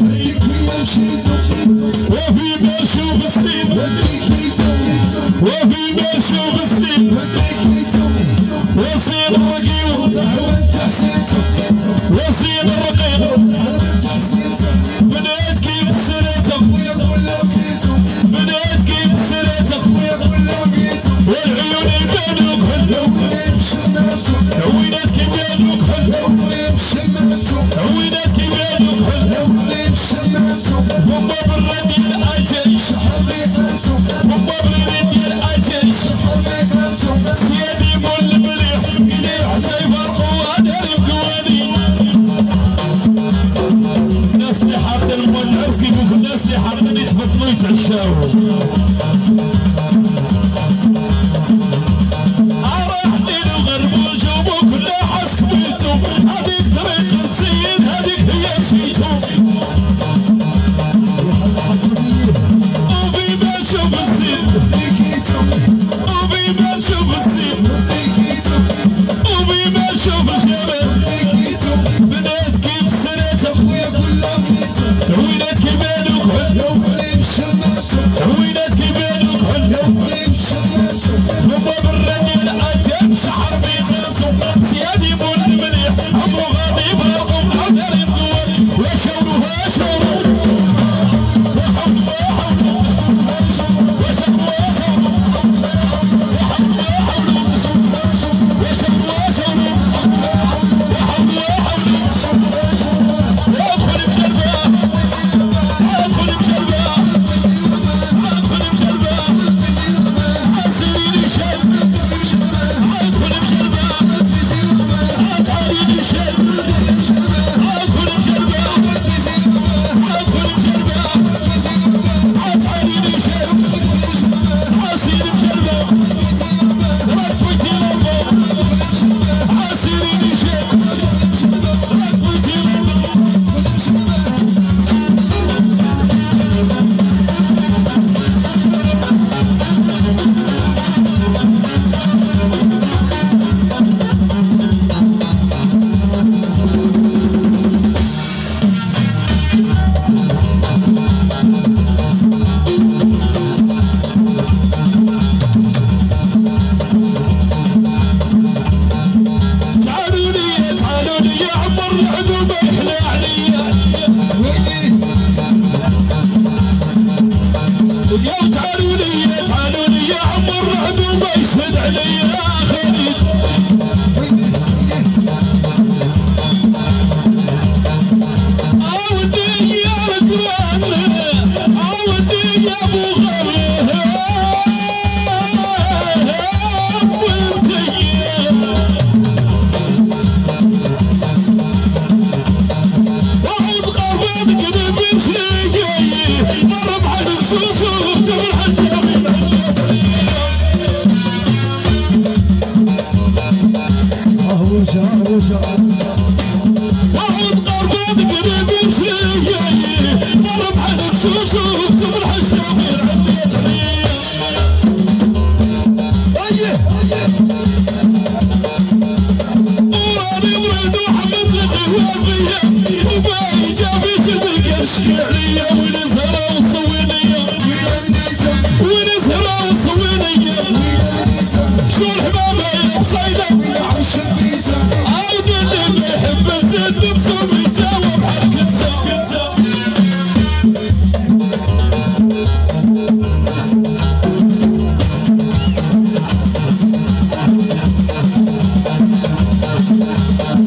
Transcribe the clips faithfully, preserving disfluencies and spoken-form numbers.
وفي ما نشوف السين وفي ما نشوف السين وسين الرقيق وسين الرقيق بدأت كيف السنة بدأت كيف السنة والعيون يبانوك هلو وينات كيف يبانوك هلو وينات كيف يبانوك هلو فما بالرد ديال اجيش فما بالرد ديال اجيش سيادي مول مليح اللي حتى يفرقوا هدار القوانين الناس اللي حاطين المنعس كيفوك الناس اللي حاطين يتبطلوا يتعشاو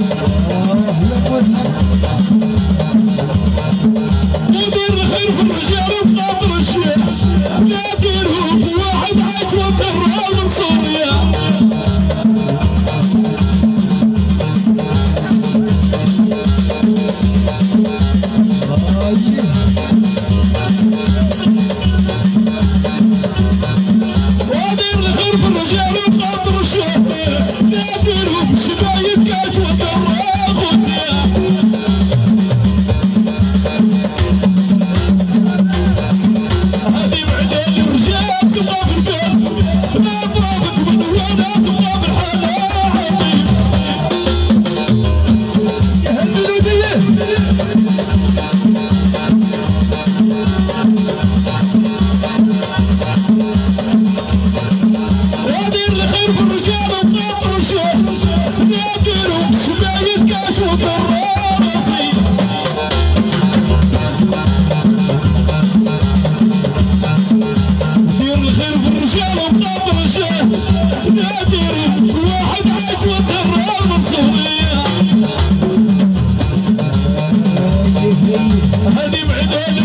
ودير الخير في الرجال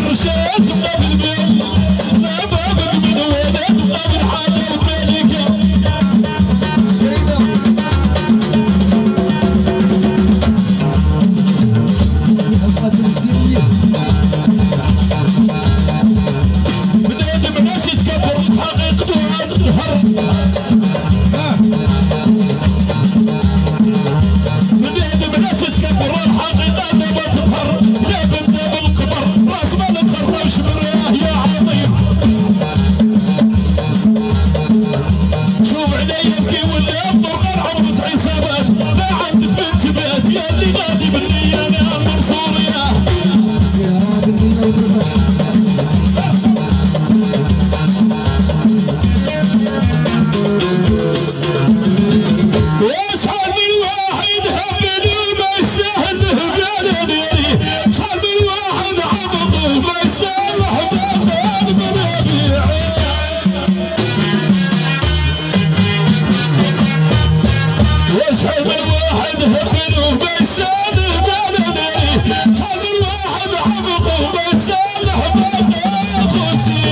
الرشاد تبقى بالبيت لا بابك من وين تبقى بالحاجة وذلك بنادم ماشي يتكبر حقيقته عن الظهر بنادم ماشي يتكبر الحقيقة ما تظهر لا بندا بالقبر راس ما نتخرجش بالرياه يا عظيم شوف عليا يبكي ولا ينظر غير عمرة عصابات لا عند بنت بيت يا اللي غادي بالنية انا من سوريا واشحال من واحد هبني ما يستهزه بلدي شحال من واحد عبطه ما يسامح بابان منابيعي واشحال من واحد هبني ما يسامح بلدي شحال من واحد عبطه ما يسامح بابان خوتي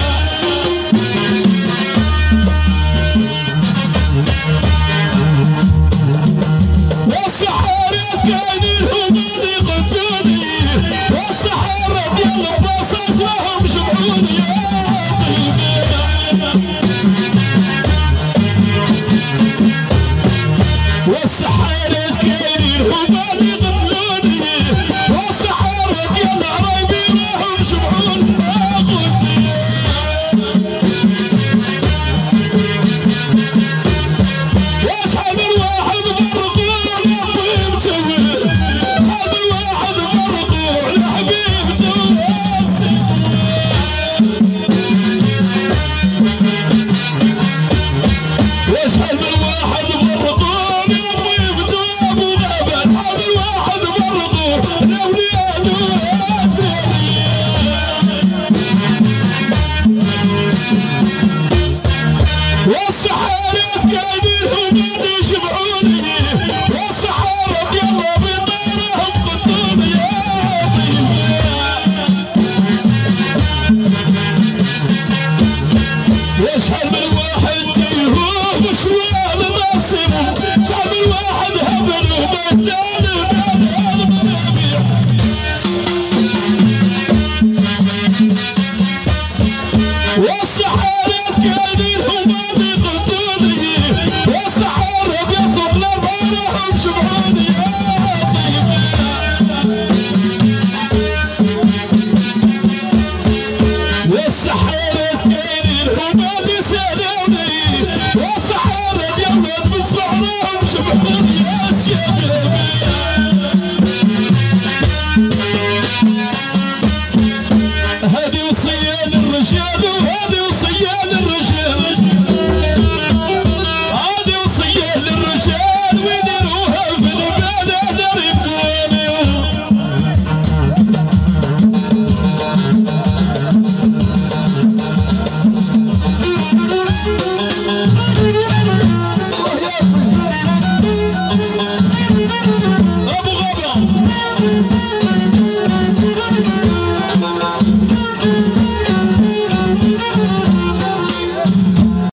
والسحارات قاعدين هما يقتلوني والسحارة ديال البصاص لهم جمعوني يا حبيبي والسحارات قاعدين هما يقتلوني والسحارة ديال قرايبي لهم جمعوني يا خوتي واشحال من واحد مرقوا لحبيب جميل شحال من واحد مرقوا لحبيب جواسي واشحال من واحد مرقوا لحبيب جواب وغابة شحال من واحد مرقوا لأولياء الدنيا والسحارات قاعدين هما يجمعوني والسحارة يلا بنارهم خذوني يا حبيبي واشحال من واحد جايهوه بشوال ناصب شحال من واحد هبل وما يسالم على المنابيع والسحارات قاعدين هما يقتلوني والسحارة بيصب لهم جمعوني يا حبيبي والسحارات قاعدين هما يسالوني والسحارة يلا بنسمع لهم جمعوني يا شبابي هذه وصية للرجال